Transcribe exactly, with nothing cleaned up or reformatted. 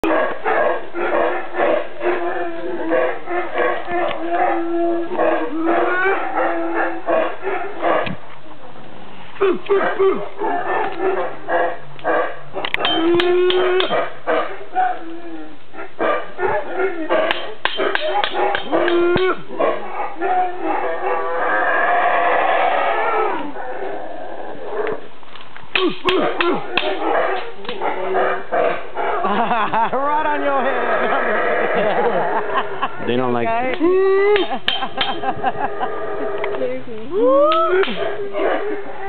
Right on your head. They don't like Okay. it.